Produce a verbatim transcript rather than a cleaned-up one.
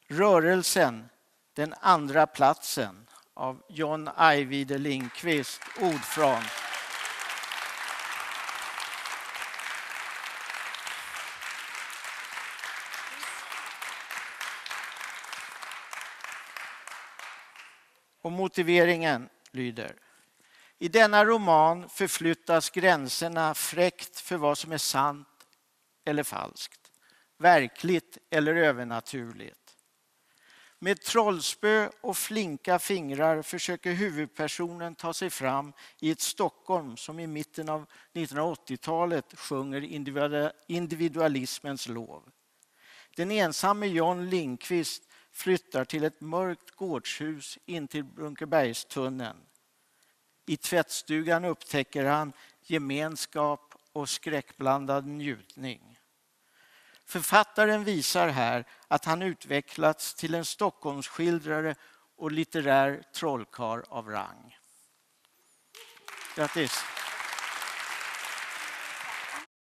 Rörelsen, den andra platsen av John Ajvide Lindqvist, ordförande. Och motiveringen lyder: i denna roman förflyttas gränserna fräckt för vad som är sant eller falskt, verkligt eller övernaturligt. Med trollspö och flinka fingrar försöker huvudpersonen ta sig fram i ett Stockholm som i mitten av nittonhundraåttiotalet sjunger individualismens lov. Den ensamme John Lindqvist flyttar till ett mörkt gårdshus in till Brunkebergstunneln. I tvättstugan upptäcker han gemenskap och skräckblandad njutning. Författaren visar här att han utvecklats till en Stockholmsskildrare och litterär trollkarl av rang. Grattis!